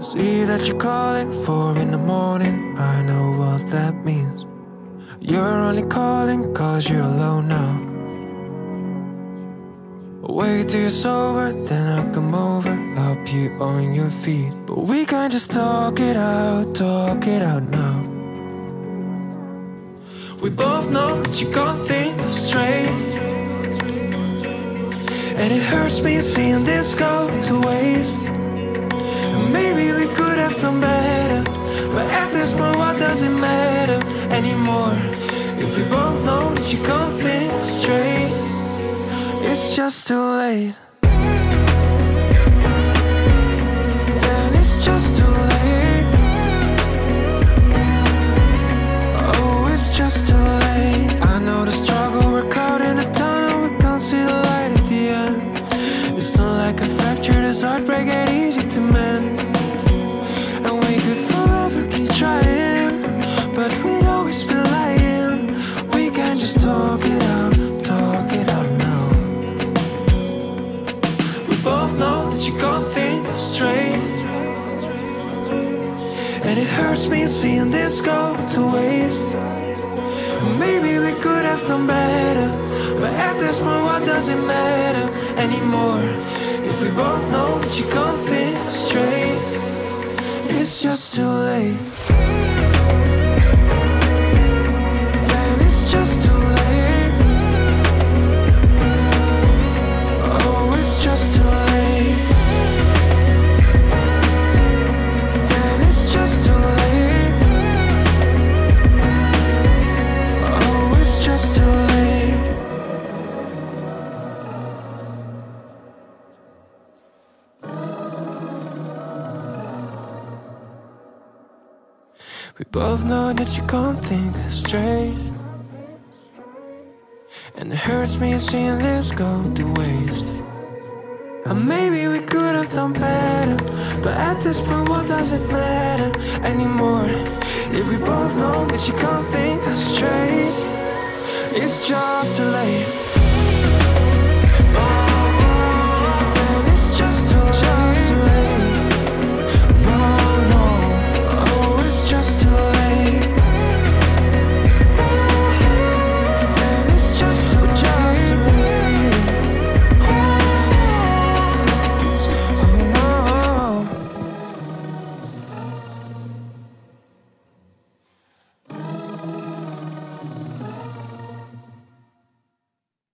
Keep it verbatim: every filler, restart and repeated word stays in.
See that you're calling four in the morning, I know what that means. You're only calling cause you're alone now. Wait till you're sober, then I'll come over, help you on your feet. But we can't just talk it out, talk it out now. We both know that you can't think straight, and it hurts me seeing this go to waste. And maybe we could have done better, but at this point what does it matter anymore? If we both know that you can't think straight, it's just too late. Then it's just too late. Oh, it's just too late. I know the struggle, we're caught in a tunnel, we can't see the light at the end. It's not like a fracture, this heartbreak ain't easy to mend. And we could forever keep trying, but we'd always be lying. We can't just talk it out, talk it out now. We both know that you can't think straight, and it hurts me seeing this go to waste. And maybe we could have done better, but at this point what does it matter anymore? If we both know that you can't think straight, it's just too late. Then it's just too late. Oh, it's just too late. Then it's just too late. Oh, it's just too late. We both know that you can't think straight, and it hurts me seeing this go to waste. And maybe we could have done better, but at this point what does it matter anymore? If we both know that you can't think straight, it's just too late.